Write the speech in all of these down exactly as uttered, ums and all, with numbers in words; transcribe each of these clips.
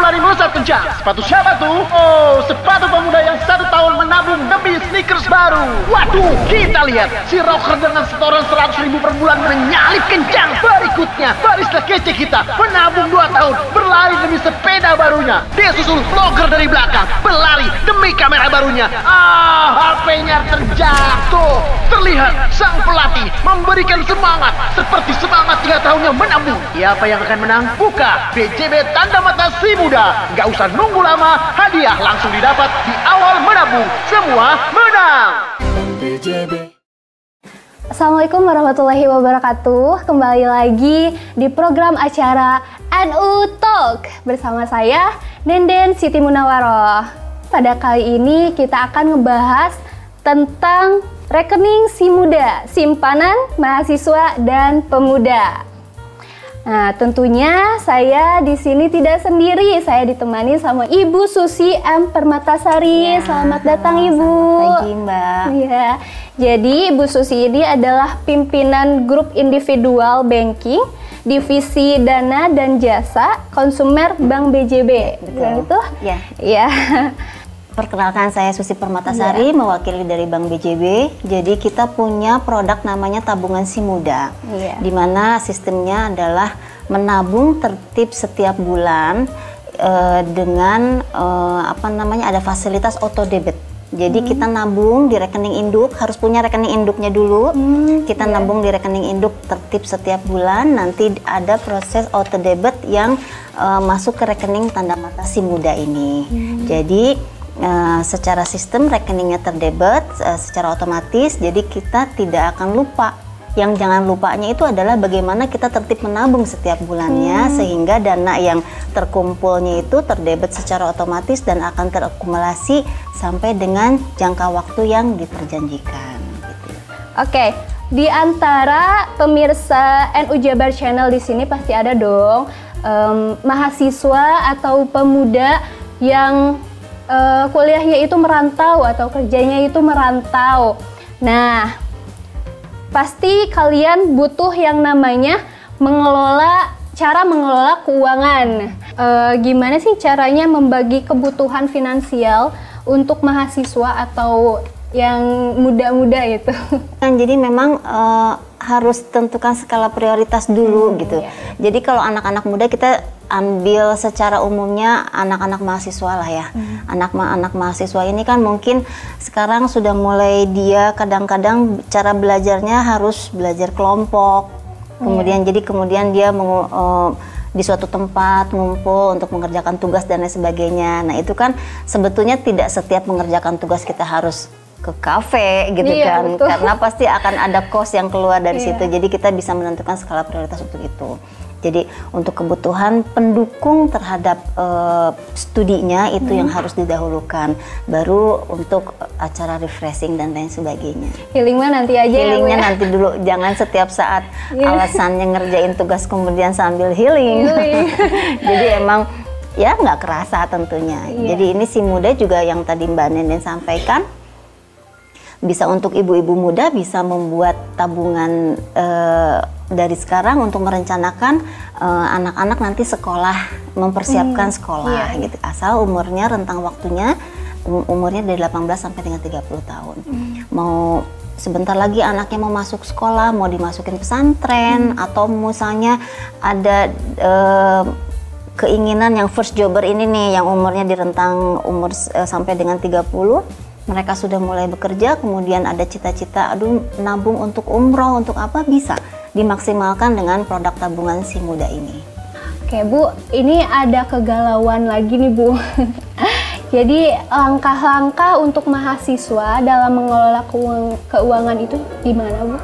berlari melesat kencang. Sepatu siapa tuh? Oh, sepatu pemuda yang satu tahun menabung demi sneakers baru. Waduh, kita lihat si rocker dengan setoran seratus ribu per bulan menyalip kencang. Berikutnya, barista kece kita menabung dua tahun berlari demi sepeda barunya. Dia susul vlogger dari belakang berlari demi kamera barunya. Ah, H P-nya terjatuh. Terlihat sang pelatih memberikan semangat seperti semangat tiga tahunnya menabung. Siapa yang akan menang? Buka B J B Tanda Mata Si Muda. Gak usah nunggu lama, hadiah langsung didapat di awal menabung. Semua menang. B J B. Assalamualaikum warahmatullahi wabarakatuh. Kembali lagi di program acara N U Talk bersama saya Nenden Siti Munawaroh. Pada kali ini kita akan ngebahas tentang rekening Si Muda, simpanan mahasiswa dan pemuda. Nah, tentunya saya di sini tidak sendiri. Saya ditemani sama Ibu Susi M. Permatasari. Ya, selamat datang, Ibu. Selamat pagi, Mbak. Ya, jadi Ibu Susi ini adalah pimpinan grup individual banking, divisi dana dan jasa konsumer Bank B J B. Betul. Itu? Ya. Ya. Perkenalkan, saya Susi Permatasari, ya. Mewakili dari Bank B J B. Jadi kita punya produk namanya tabungan Si Muda, ya. Di mana sistemnya adalah menabung tertib setiap bulan uh, dengan uh, apa namanya ada fasilitas auto debit. Jadi hmm. kita nabung di rekening induk, harus punya rekening induknya dulu. Hmm, kita yeah. nabung di rekening induk tertib setiap bulan. Nanti ada proses auto debit yang uh, masuk ke rekening Tanda Mata Si Muda ini. Hmm. Jadi Uh, secara sistem rekeningnya terdebet uh, secara otomatis, jadi kita tidak akan lupa. Yang jangan lupanya itu adalah bagaimana kita tertib menabung setiap bulannya, hmm. sehingga dana yang terkumpulnya itu terdebet secara otomatis dan akan terakumulasi sampai dengan jangka waktu yang diperjanjikan gitu. Oke, di antara pemirsa N U Jabar Channel di sini pasti ada dong um, mahasiswa atau pemuda yang Uh, kuliahnya itu merantau atau kerjanya itu merantau. Nah, pasti kalian butuh yang namanya mengelola, cara mengelola keuangan. Uh, gimana sih caranya membagi kebutuhan finansial untuk mahasiswa atau yang muda-muda itu? Kan jadi memang uh, harus tentukan skala prioritas dulu hmm, gitu. Iya. Jadi kalau anak-anak muda kita ambil secara umumnya anak-anak mahasiswa lah ya. Hmm. Anak-anak mahasiswa ini kan mungkin sekarang sudah mulai dia kadang-kadang cara belajarnya harus belajar kelompok. Kemudian hmm. jadi kemudian dia mau uh, di suatu tempat ngumpul untuk mengerjakan tugas dan lain sebagainya. Nah, itu kan sebetulnya tidak setiap mengerjakan tugas kita harus ke kafe gitu iya, kan, betul. Karena pasti akan ada cost yang keluar dari iya. situ. Jadi kita bisa menentukan skala prioritas untuk itu. Jadi untuk kebutuhan pendukung terhadap uh, studinya itu hmm. yang harus didahulukan. Baru untuk acara refreshing dan lain sebagainya. Healing mah nanti aja. Healingnya ya, nanti dulu, jangan setiap saat yeah. alasannya ngerjain tugas kemudian sambil healing. healing. Jadi emang ya nggak kerasa tentunya. Yeah. Jadi ini Si Muda juga yang tadi Mbak Nenden sampaikan. Bisa untuk ibu-ibu muda bisa membuat tabungan uh, dari sekarang untuk merencanakan anak-anak uh, nanti sekolah, mempersiapkan hmm, sekolah iya. gitu. Asal umurnya, rentang waktunya um, umurnya dari delapan belas sampai dengan tiga puluh tahun. Hmm. Mau sebentar lagi anaknya mau masuk sekolah, mau dimasukin pesantren hmm. atau misalnya ada uh, keinginan yang first jobber ini nih yang umurnya di rentang umur uh, sampai dengan tiga puluh. Mereka sudah mulai bekerja, kemudian ada cita-cita, aduh nabung untuk umroh, untuk apa, bisa dimaksimalkan dengan produk tabungan Si Muda ini. Oke Bu, ini ada kegalauan lagi nih Bu. Jadi langkah-langkah untuk mahasiswa dalam mengelola keuangan itu gimana Bu?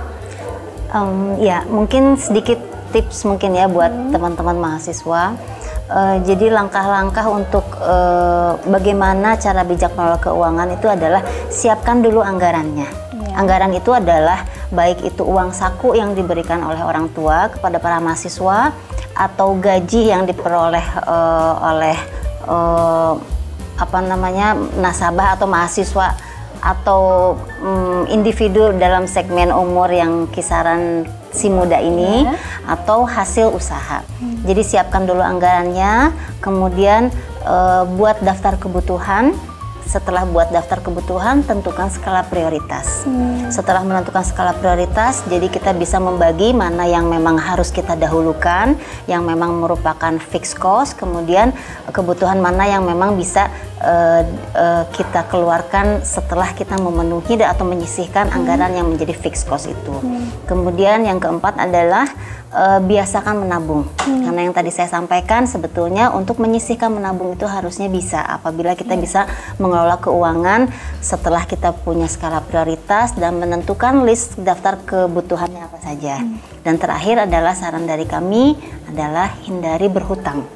Um, ya mungkin sedikit tips mungkin ya buat teman-teman hmm. mahasiswa. Uh, jadi langkah-langkah untuk uh, bagaimana cara bijak mengelola keuangan itu adalah siapkan dulu anggarannya. Yeah. Anggaran itu adalah baik itu uang saku yang diberikan oleh orang tua kepada para mahasiswa atau gaji yang diperoleh uh, oleh uh, apa namanya nasabah atau mahasiswa atau um, individu dalam segmen umur yang kisaran Si Muda ini yeah. atau hasil usaha. Hmm. Jadi siapkan dulu anggarannya, kemudian uh, buat daftar kebutuhan. Setelah buat daftar kebutuhan, tentukan skala prioritas. Hmm. Setelah menentukan skala prioritas, jadi kita bisa membagi mana yang memang harus kita dahulukan, yang memang merupakan fixed cost, kemudian kebutuhan mana yang memang bisa uh, uh, kita keluarkan setelah kita memenuhi atau menyisihkan anggaran hmm. yang menjadi fixed cost itu. Hmm. Kemudian yang keempat adalah Uh, biasakan menabung, hmm. karena yang tadi saya sampaikan sebetulnya untuk menyisihkan menabung itu harusnya bisa apabila kita hmm. bisa mengelola keuangan setelah kita punya skala prioritas dan menentukan list daftar kebutuhannya apa saja. Hmm. Dan terakhir adalah saran dari kami adalah hindari berhutang.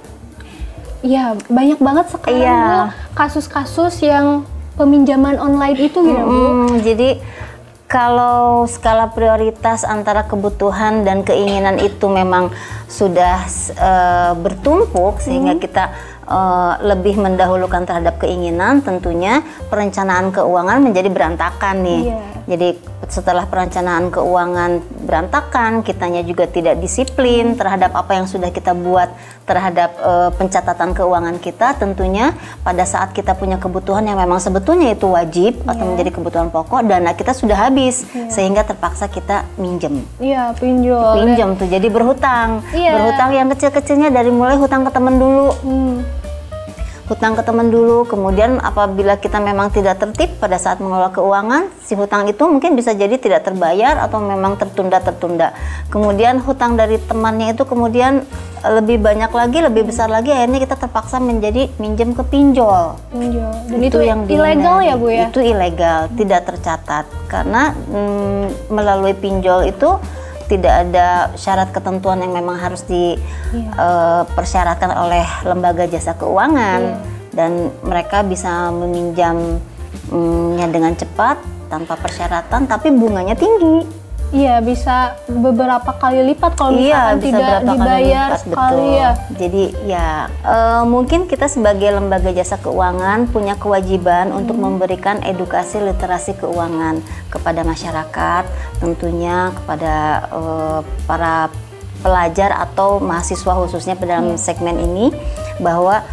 Iya, banyak banget sekarang ya. kasus-kasus yang peminjaman online itu ya, Bu. Hmm, jadi kalau skala prioritas antara kebutuhan dan keinginan itu memang sudah uh, bertumpuk sehingga hmm. kita uh, lebih mendahulukan terhadap keinginan, tentunya perencanaan keuangan menjadi berantakan nih. Yeah. Jadi setelah perencanaan keuangan berantakan, kitanya juga tidak disiplin terhadap apa yang sudah kita buat terhadap uh, pencatatan keuangan kita. Tentunya pada saat kita punya kebutuhan yang memang sebetulnya itu wajib yeah. atau menjadi kebutuhan pokok, dana kita sudah habis yeah. sehingga terpaksa kita minjem. Iya, yeah, pinjol. Pinjam tuh jadi berhutang. Yeah. Berhutang yang kecil-kecilnya dari mulai hutang ke teman dulu. Hmm. Hutang ke teman dulu, kemudian apabila kita memang tidak tertib pada saat mengelola keuangan, si hutang itu mungkin bisa jadi tidak terbayar atau memang tertunda-tertunda. Kemudian hutang dari temannya itu kemudian lebih banyak lagi, lebih besar lagi, akhirnya kita terpaksa menjadi minjem ke pinjol. Pinjol. Dan itu, itu yang ilegal ya, Bu ya? Itu ilegal, hmm. tidak tercatat karena mm, melalui pinjol itu tidak ada syarat ketentuan yang memang harus dipersyaratkan yeah. uh, oleh lembaga jasa keuangan yeah. dan mereka bisa meminjamnya dengan cepat tanpa persyaratan, tapi bunganya tinggi. Iya, bisa beberapa kali lipat kalau misalkan iya, tidak dibayar lipat, sekali betul. Ya. Jadi ya uh, mungkin kita sebagai lembaga jasa keuangan punya kewajiban hmm. untuk memberikan edukasi literasi keuangan kepada masyarakat, tentunya kepada uh, para pelajar atau mahasiswa khususnya dalam hmm. segmen ini, bahwa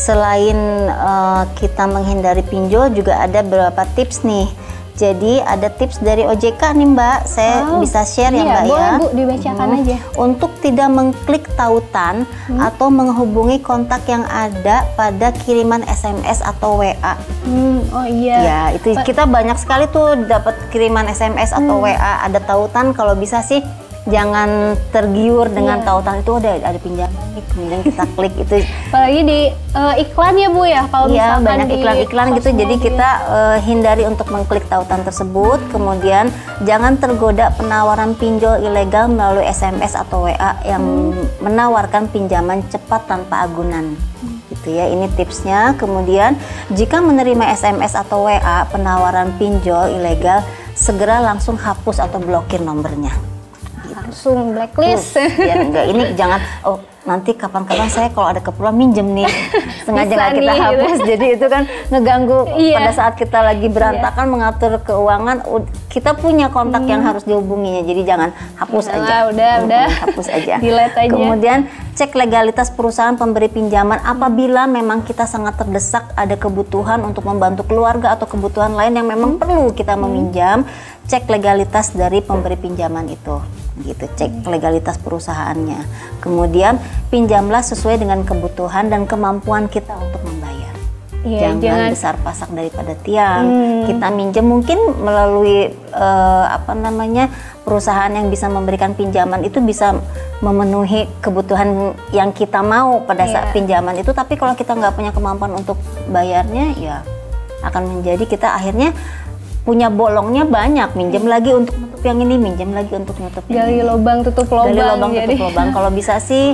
selain uh, kita menghindari pinjol juga ada beberapa tips nih. Jadi ada tips dari O J K nih Mbak, saya oh, bisa share iya, ya Mbak boleh, ya. Bu, dibacakan hmm. aja. Untuk tidak mengklik tautan hmm. atau menghubungi kontak yang ada pada kiriman S M S atau W A. Hmm, oh iya. Ya, itu kita banyak sekali tuh dapat kiriman S M S atau hmm. W A, ada tautan, kalau bisa sih jangan tergiur dengan yeah. tautan itu ada ada pinjaman nih, kemudian kita klik itu. Apalagi di uh, iklan ya Bu ya, kalau yeah, misalkan banyak iklan-iklan gitu, jadi kita uh, hindari untuk mengklik tautan tersebut. Kemudian jangan tergoda penawaran pinjol ilegal melalui S M S atau W A yang hmm. menawarkan pinjaman cepat tanpa agunan. Hmm. Gitu ya, ini tipsnya. Kemudian jika menerima S M S atau W A penawaran pinjol ilegal, segera langsung hapus atau blokir nomornya. Langsung blacklist. Terus, ya enggak, ini jangan oh nanti kapan-kapan saya kalau ada keperluan minjem nih, sengaja nggak kita nih, hapus gitu. Jadi itu kan ngeganggu iya. pada saat kita lagi berantakan iya. mengatur keuangan, kita punya kontak hmm. yang harus dihubunginya, jadi jangan hapus nah, aja udah hmm, udah hapus aja. Delete aja. Kemudian cek legalitas perusahaan pemberi pinjaman apabila memang kita sangat terdesak, ada kebutuhan untuk membantu keluarga atau kebutuhan lain yang memang hmm. perlu kita meminjam, cek legalitas dari pemberi pinjaman itu. Gitu, cek legalitas perusahaannya. Kemudian pinjamlah sesuai dengan kebutuhan dan kemampuan kita untuk membayar. Iya, jangan, jangan besar pasak daripada tiang. Hmm. Kita minjem mungkin melalui uh, apa namanya perusahaan yang bisa memberikan pinjaman itu bisa memenuhi kebutuhan yang kita mau pada saat yeah. pinjaman itu. Tapi kalau kita nggak punya kemampuan untuk bayarnya, ya akan menjadi kita akhirnya punya bolongnya banyak, minjem hmm. lagi untuk nutup yang ini, minjem lagi untuk nutup yang Gali ini. Gali lubang tutup lubang. Gali lubang jadi. tutup lubang. Kalau bisa sih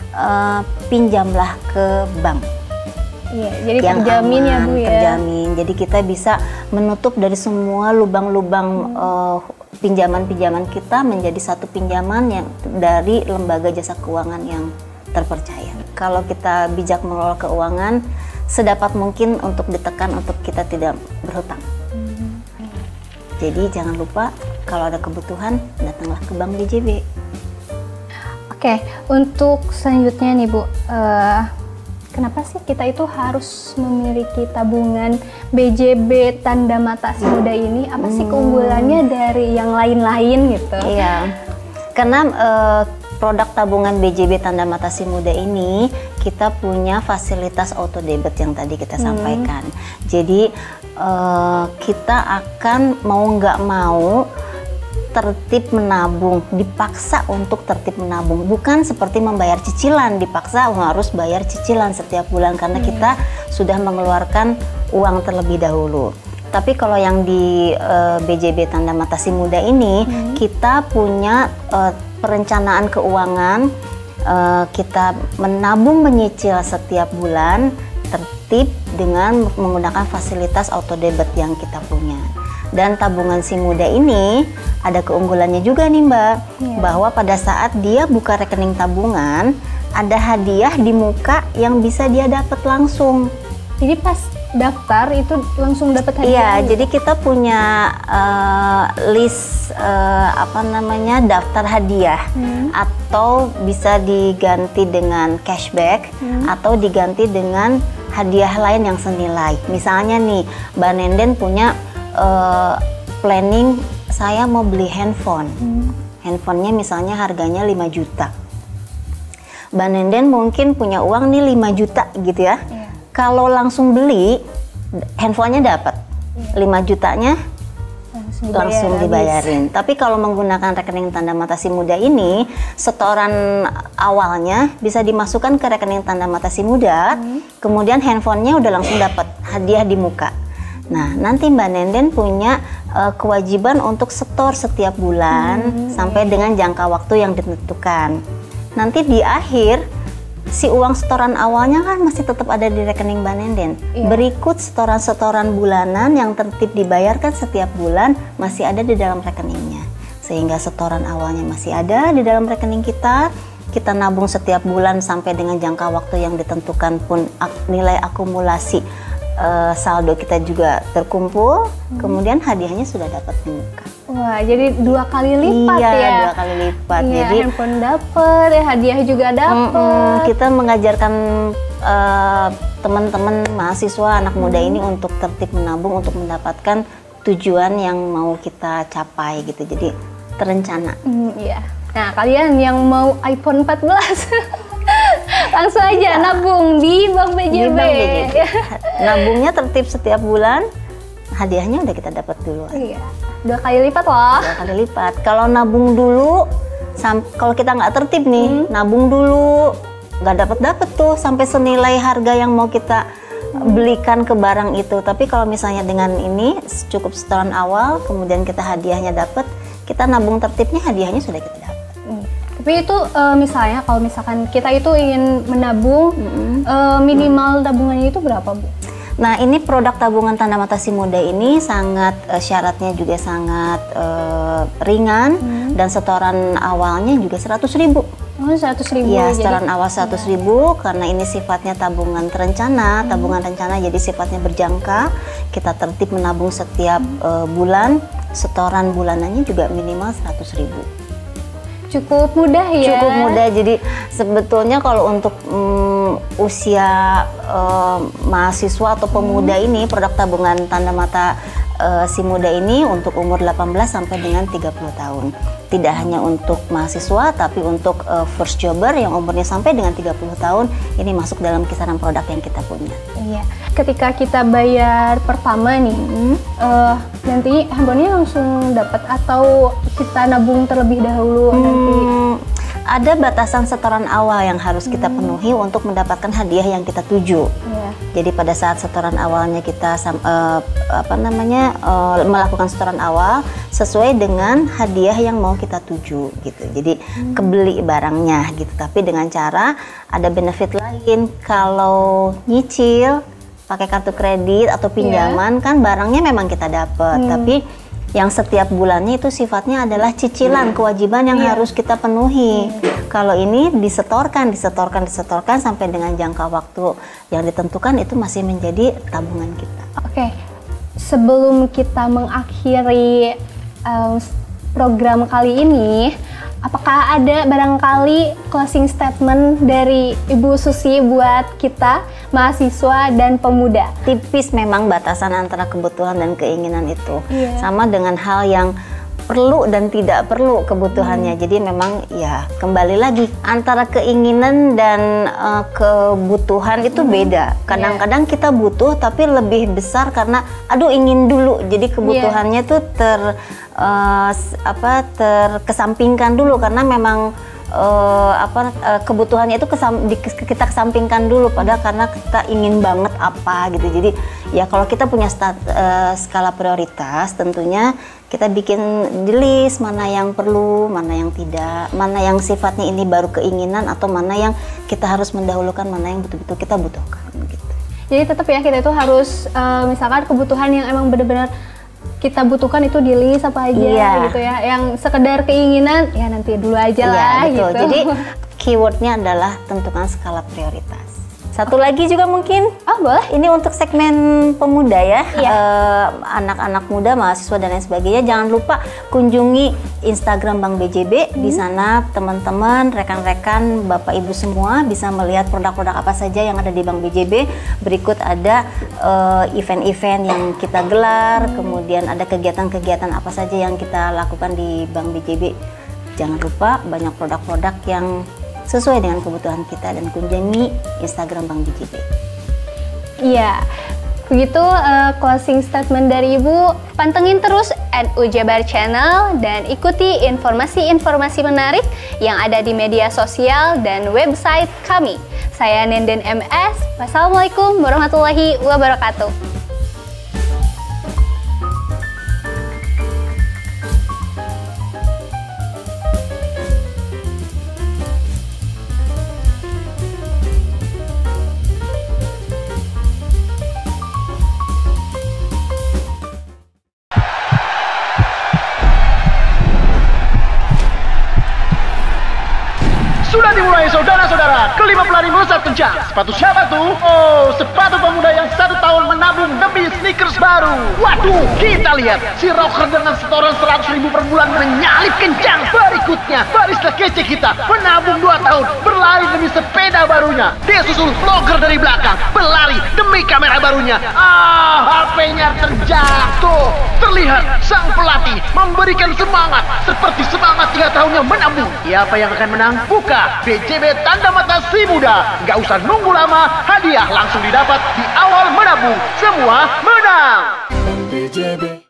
uh, pinjamlah ke bank. Iya, jadi yang terjamin aman, ya Bu ya. Terjamin. Jadi kita bisa menutup dari semua lubang-lubang hmm. uh, pinjaman-pinjaman kita menjadi satu pinjaman yang dari lembaga jasa keuangan yang terpercaya. Kalau kita bijak mengelola keuangan, sedapat mungkin untuk ditekan untuk kita tidak berhutang. Jadi jangan lupa kalau ada kebutuhan datanglah ke Bank B J B. Oke, untuk selanjutnya nih Bu, uh, kenapa sih kita itu harus memiliki tabungan B J B Tanda Mata Si Muda ini? Apa sih keunggulannya dari yang lain-lain gitu? Iya, karena uh, produk tabungan B J B Tanda Mata Si Muda ini kita punya fasilitas auto debit yang tadi kita hmm. sampaikan. Jadi uh, kita akan mau nggak mau tertib menabung, dipaksa untuk tertib menabung, bukan seperti membayar cicilan, dipaksa harus bayar cicilan setiap bulan karena hmm. kita sudah mengeluarkan uang terlebih dahulu. Tapi kalau yang di uh, B J B Tanda Mata Si Muda ini hmm. kita punya uh, perencanaan keuangan, uh, kita menabung menyicil setiap bulan tertib dengan menggunakan fasilitas auto debit yang kita punya. Dan tabungan Si Muda ini ada keunggulannya juga nih Mbak, yeah. bahwa pada saat dia buka rekening tabungan ada hadiah di muka yang bisa dia dapat langsung. Jadi pas daftar itu langsung dapat hadiah? Iya, gitu? Jadi kita punya uh, list uh, apa namanya daftar hadiah hmm. atau bisa diganti dengan cashback hmm. atau diganti dengan hadiah lain yang senilai. Misalnya nih Mbak Nenden punya Uh, planning saya mau beli handphone, hmm. handphonenya misalnya harganya lima juta. Mbak Nenden mungkin punya uang nih lima juta gitu ya. Yeah. Kalau langsung beli, handphonenya dapat, yeah. lima jutanya langsung, dibayar, langsung dibayarin. Habis. Tapi kalau menggunakan rekening Tanda Mata Si Muda ini, setoran awalnya bisa dimasukkan ke rekening Tanda Mata Si Muda, hmm. kemudian handphonenya udah langsung dapat hadiah di muka. Nah, nanti Mbak Nenden punya uh, kewajiban untuk setor setiap bulan hmm. sampai dengan jangka waktu yang ditentukan. Nanti di akhir, si uang setoran awalnya kan masih tetap ada di rekening Mbak Nenden. Iya. Berikut setoran-setoran bulanan yang tertib dibayarkan setiap bulan masih ada di dalam rekeningnya. Sehingga setoran awalnya masih ada di dalam rekening kita. Kita nabung setiap bulan sampai dengan jangka waktu yang ditentukan pun ak- nilai akumulasi Uh, saldo kita juga terkumpul, hmm. kemudian hadiahnya sudah dapat di muka. Wah, jadi dua kali lipat iya, ya? Iya, dua kali lipat. Iya, jadi handphone dapat, ya hadiah juga dapat. Mm -mm, kita mengajarkan uh, teman-teman mahasiswa anak muda hmm. ini untuk tertib menabung untuk mendapatkan tujuan yang mau kita capai gitu. Jadi terencana. Hmm, iya. Nah, kalian yang mau iPhone empat belas langsung aja nabung di Bank B J B. Bank B J B. Nabungnya tertib setiap bulan, hadiahnya udah kita dapat dulu. Iya, dua kali lipat loh. Dua kali lipat. Kalau nabung dulu, kalau kita nggak tertib nih, hmm. nabung dulu, nggak dapat dapat tuh sampai senilai harga yang mau kita hmm. belikan ke barang itu. Tapi kalau misalnya dengan ini cukup setoran awal, kemudian kita hadiahnya dapat, kita nabung tertibnya hadiahnya sudah kita dapat. Hmm. Tapi itu uh, misalnya kalau misalkan kita itu ingin menabung, mm-hmm. uh, minimal tabungannya itu berapa, Bu? Nah, ini produk tabungan Tanda Mata Si Muda ini sangat uh, syaratnya juga sangat uh, ringan hmm. dan setoran awalnya juga seratus ribu. Oh, seratus ribu. Iya, setoran awal seratus ribu karena ini sifatnya tabungan terencana, hmm. tabungan rencana jadi sifatnya berjangka. Kita tertib menabung setiap hmm. uh, bulan, setoran bulanannya juga minimal seratus ribu. Cukup mudah ya? Cukup mudah, jadi sebetulnya kalau untuk um, usia um, mahasiswa atau pemuda hmm. ini, produk tabungan Tanda Mata uh, Si Muda ini untuk umur delapan belas sampai dengan tiga puluh tahun. Tidak hanya untuk mahasiswa, tapi untuk uh, first jobber yang umurnya sampai dengan tiga puluh tahun, ini masuk dalam kisaran produk yang kita punya. Iya, ketika kita bayar pertama nih, hmm. uh, nanti handphonenya langsung dapat atau kita nabung terlebih dahulu hmm. nanti? Ada batasan setoran awal yang harus kita penuhi hmm. untuk mendapatkan hadiah yang kita tuju. Yeah. Jadi pada saat setoran awalnya kita uh, apa namanya uh, melakukan setoran awal sesuai dengan hadiah yang mau kita tuju gitu. Jadi hmm. kebeli barangnya gitu. Tapi dengan cara ada benefit lain kalau nyicil pakai kartu kredit atau pinjaman yeah. kan barangnya memang kita dapat, hmm. tapi yang setiap bulannya itu sifatnya adalah cicilan, hmm. kewajiban yang yeah. harus kita penuhi. Hmm. Kalau ini disetorkan, disetorkan, disetorkan sampai dengan jangka waktu yang ditentukan itu masih menjadi tabungan kita. Oke, okay. Sebelum kita mengakhiri um, program kali ini, apakah ada barangkali closing statement dari Ibu Susi buat kita, mahasiswa dan pemuda? Tipis memang batasan antara kebutuhan dan keinginan itu. Iya. Sama dengan hal yang perlu dan tidak perlu kebutuhannya. Hmm. Jadi memang ya kembali lagi antara keinginan dan uh, kebutuhan itu hmm. beda. Kadang-kadang yeah. kita butuh tapi lebih besar karena aduh ingin dulu. Jadi kebutuhannya yeah. tuh ter uh, apa terkesampingkan dulu karena memang uh, apa uh, kebutuhannya itu kesam, di, kita kesampingkan dulu padahal karena kita ingin banget apa gitu. Jadi ya kalau kita punya stat, uh, skala prioritas tentunya kita bikin di list mana yang perlu, mana yang tidak, mana yang sifatnya ini baru keinginan atau mana yang kita harus mendahulukan, mana yang betul-betul kita butuhkan gitu. Jadi tetap ya kita itu harus uh, misalkan kebutuhan yang emang benar-benar kita butuhkan itu di list apa aja iya. gitu ya. Yang sekedar keinginan ya nanti dulu aja iya, lah betul. gitu. Jadi keywordnya adalah tentukan skala prioritas. Satu lagi juga mungkin, oh boleh. Ini untuk segmen pemuda ya, iya. uh, anak-anak muda, mahasiswa dan lain sebagainya. Jangan lupa kunjungi Instagram Bank B J B. Hmm. Di sana teman-teman, rekan-rekan, bapak ibu semua bisa melihat produk-produk apa saja yang ada di Bank B J B. Berikut ada uh, event-event yang kita gelar, hmm. kemudian ada kegiatan-kegiatan apa saja yang kita lakukan di Bank B J B. Jangan lupa banyak produk-produk yang sesuai dengan kebutuhan kita dan kunjungi Instagram Bank B J B. Iya, begitu uh, closing statement dari Ibu. Pantengin terus N U Jabar Channel dan ikuti informasi-informasi menarik yang ada di media sosial dan website kami. Saya Nenden M S. Wassalamualaikum warahmatullahi wabarakatuh. Sudah dimulai saudara-saudara, kelima pelari melesat kencang. Sepatu siapa tuh? Oh, sepatu pemuda yang satu tahun menabung demi sneakers baru. Waduh, kita lihat si rocker dengan setoran seratus ribu per bulan menyalip kencang. Berikutnya, barista kece kita menabung dua tahun berlari demi sepeda barunya. Dia susul vlogger dari belakang berlari demi kamera barunya. Ah, H P-nya terjatuh. Terlihat sang pelatih memberikan semangat seperti semangat tiga tahunnya menabung. Siapa yang akan menang? Buka B J B Tanda Mata Si Muda. Gak usah nunggu lama, hadiah langsung didapat di awal menabung. Semua menang. B J B